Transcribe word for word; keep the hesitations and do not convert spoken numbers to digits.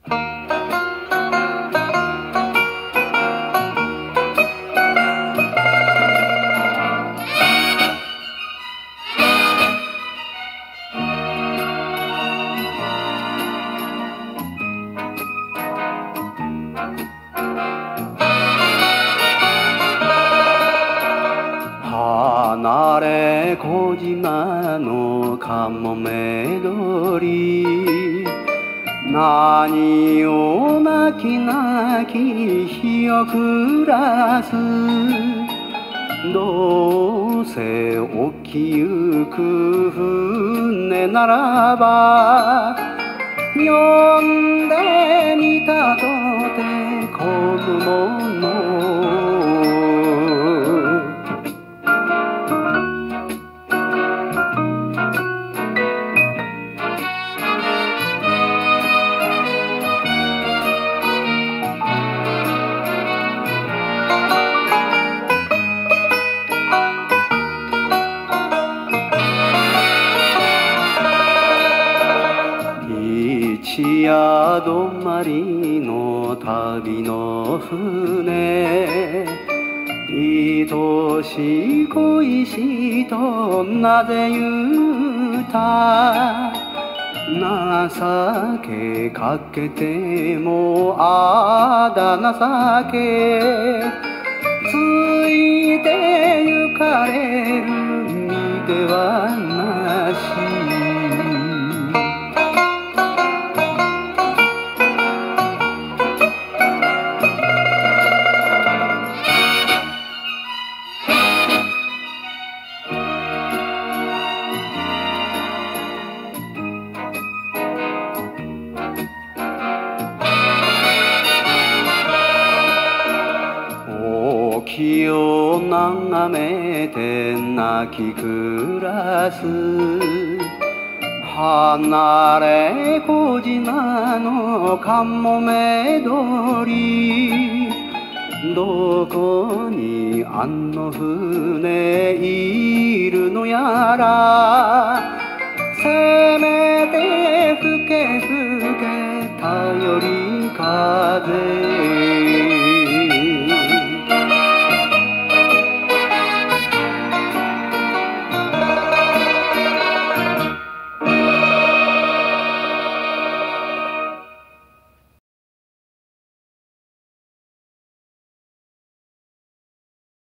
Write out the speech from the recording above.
離れ小島のかもめ鳥、何を泣き泣き日を暮らす。どうせ起きゆく船ならば、呼んでみたとてこぬもの。一夜止まりの旅の船、愛しい恋しとなぜ言うた。情けかけてもあだ情け、ついてゆかれる身ではなし。沖を眺めて泣き暮らす。離れ小島のかもめ鳥、どこにあの船いるのやら。せめて吹け吹け頼り風。